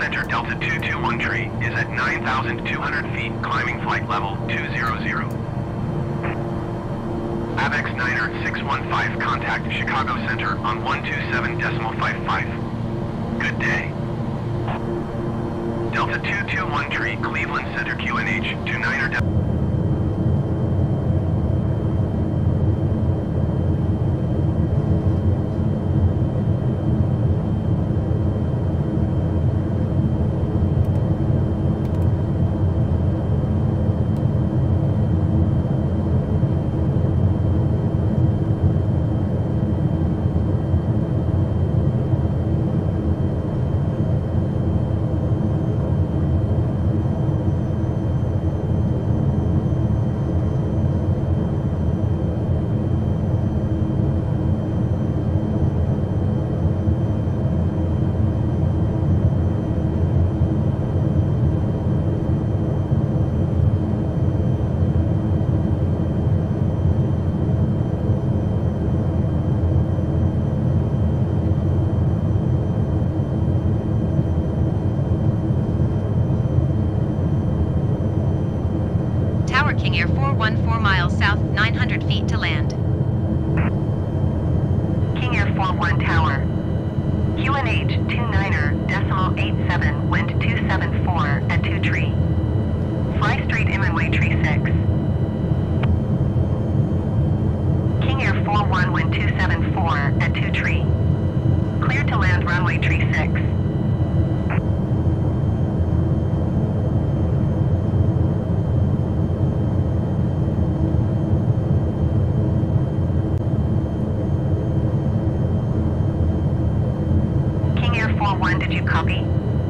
Center Delta 221 tree is at 9,200 feet, climbing flight level 200. AVX Niner 615, contact Chicago Center on 127.55. Good day. Delta 221 tree, Cleveland Center QNH 29er Delta. King Air 414 miles south, 900 feet to land. King Air 41 Tower. QNH 29er.87, wind 274 at 2 tree. Fly straight in runway tree 6. King Air 41, wind 274 at 2 tree. Clear to land runway tree 6. Did you copy?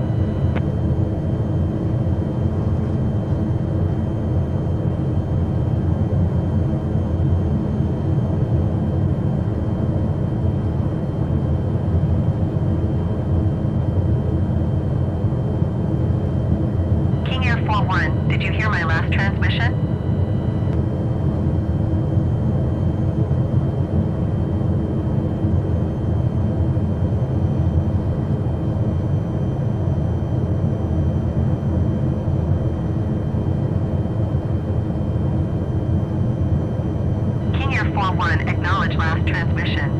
King Air 41, did you hear my last transmission? Acknowledge last transmission.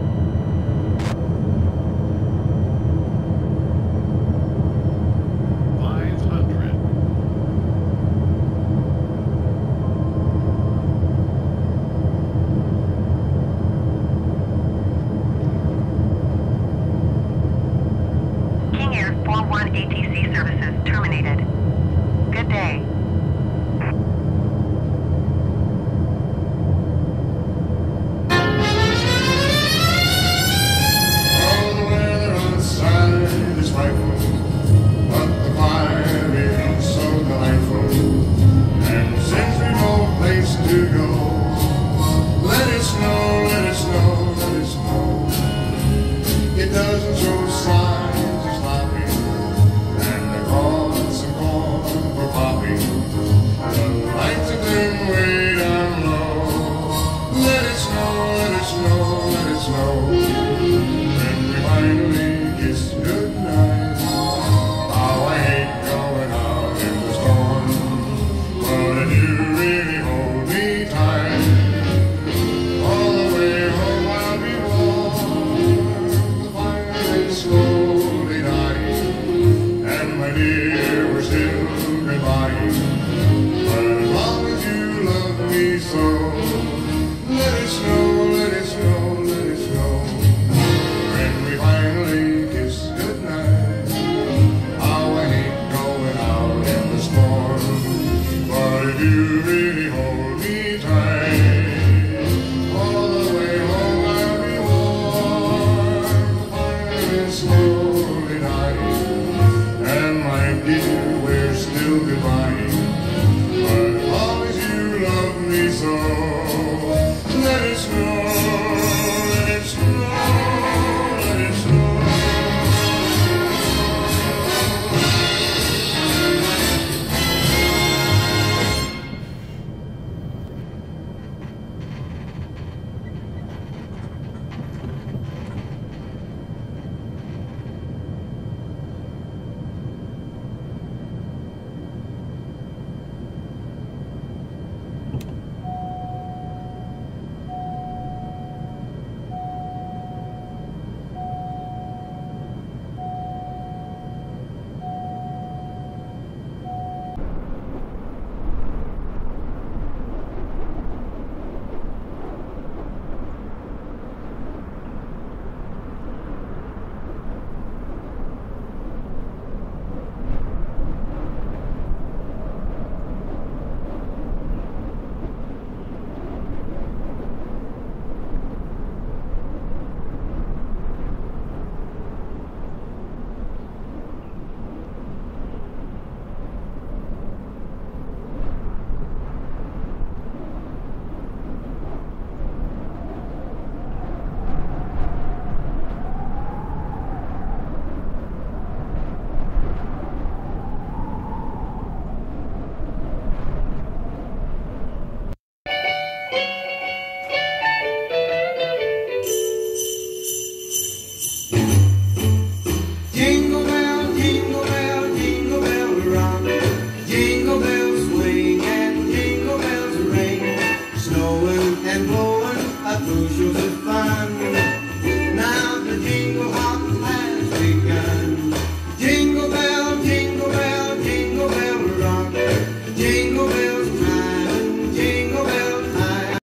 King Air 41 ATC services terminated.